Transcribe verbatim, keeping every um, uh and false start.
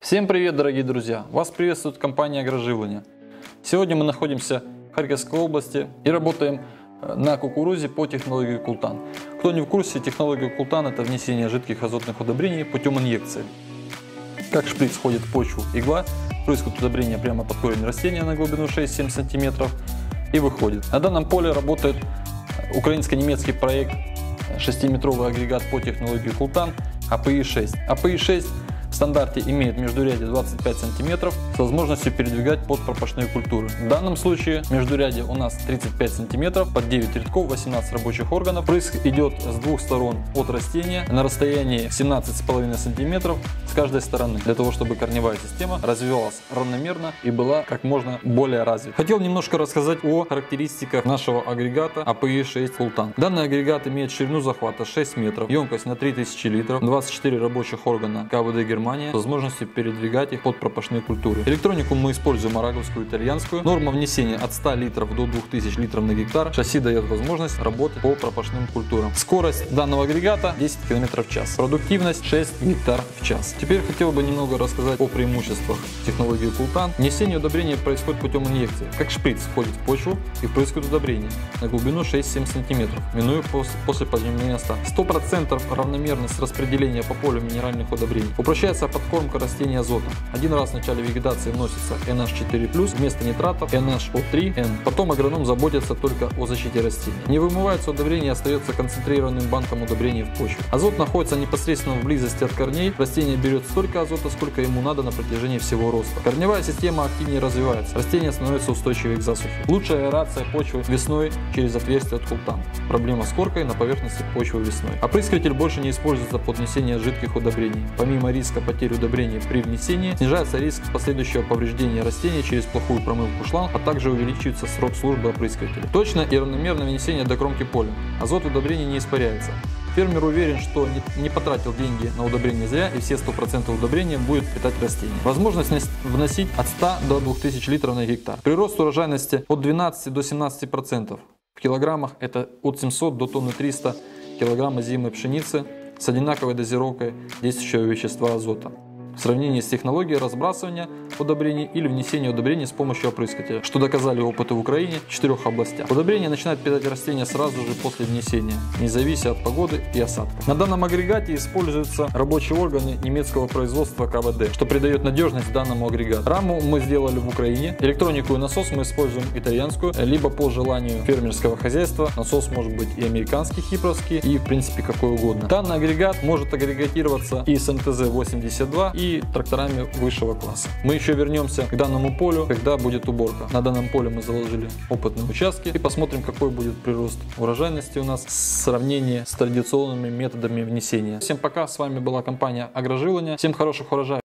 Всем привет, дорогие друзья! Вас приветствует компания Агроживление. Сегодня мы находимся в Харьковской области и работаем на кукурузе по технологии Култан. Кто не в курсе, технология Култан — это внесение жидких азотных удобрений путем инъекции. Как шприц входит в почву игла, происходит удобрение прямо под корень растения на глубину шесть-семь сантиметров и выходит. На данном поле работает украинско-немецкий проект шестиметровый агрегат по технологии Култан а пэ и шесть. а пэ и шесть в стандарте имеет междурядье двадцать пять сантиметров с возможностью передвигать под пропашные культуры. В данном случае междурядье у нас тридцать пять сантиметров, под девять рядков, восемнадцать рабочих органов. Прыск идет с двух сторон от растения на расстоянии семнадцать с половиной сантиметров с каждой стороны, для того чтобы корневая система развивалась равномерно и была как можно более развита. Хотел немножко рассказать о характеристиках нашего агрегата а пэ и шесть Култан. Данный агрегат имеет ширину захвата шесть метров, емкость на три тысячи литров, двадцать четыре рабочих органа ка вэ дэ Германия с возможностью передвигать их под пропашные культуры. Электронику мы используем араговскую, итальянскую. Норма внесения от ста литров до двух тысяч литров на гектар. Шасси дает возможность работать по пропашным культурам. Скорость данного агрегата десять километров в час. Продуктивность шесть гектар в час. Теперь хотел бы немного рассказать о преимуществах технологии Култан. Внесение удобрения происходит путем инъекции. Как шприц входит в почву и впрыскивает удобрение на глубину шесть-семь сантиметров, минуя после, после поднимания ста. сто процентов равномерность распределения по полю минеральных удобрений. Упрощается подкормка растений азотом. Один раз в начале вегетации вносится эн аш четыре плюс, вместо нитратов эн аш о три эн. Потом агроном заботится только о защите растений. Не вымывается удобрение и остается концентрированным банком удобрений в почве. Азот находится непосредственно в близости от корней. Растение берет столько азота, сколько ему надо на протяжении всего роста. Корневая система активнее развивается. Растение становится устойчивее к засухе. Лучшая аэрация почвы весной через отверстие от Култан. Проблема с коркой на поверхности почвы весной. Опрыскиватель больше не используется под внесение жидких удобрений. Помимо риска потери удобрений при внесении, снижается риск последующего повреждения растения через плохую промывку шланг, а также увеличивается срок службы опрыскивателя. Точно и равномерное внесение до кромки поля. Азот в удобрении не испаряется. Фермер уверен, что не потратил деньги на удобрение зря, и все сто процентов удобрения будет питать растения. Возможность вносить от ста до двух тысяч литров на гектар. Прирост урожайности от двенадцати до семнадцати процентов. В килограммах это от семисот до тонны триста килограмм озимой пшеницы с одинаковой дозировкой действующего вещества азота. В сравнении с технологией разбрасывания удобрений или внесения удобрений с помощью опрыскивателя, что доказали опыты в Украине в четырех областях. Удобрение начинает питать растения сразу же после внесения, не завися от погоды и осадков. На данном агрегате используются рабочие органы немецкого производства ка вэ дэ, что придает надежность данному агрегату. Раму мы сделали в Украине, электронику и насос мы используем итальянскую, либо по желанию фермерского хозяйства. Насос может быть и американский, хипровский, и в принципе какой угодно. Данный агрегат может агрегатироваться и с эм тэ зэ восемьдесят два, и и тракторами высшего класса. Мы еще вернемся к данному полю, когда будет уборка. На данном поле мы заложили опытные участки и посмотрим, какой будет прирост урожайности у нас в сравнении с традиционными методами внесения. Всем пока, с вами была компания Агроживление. Всем хороших урожаев!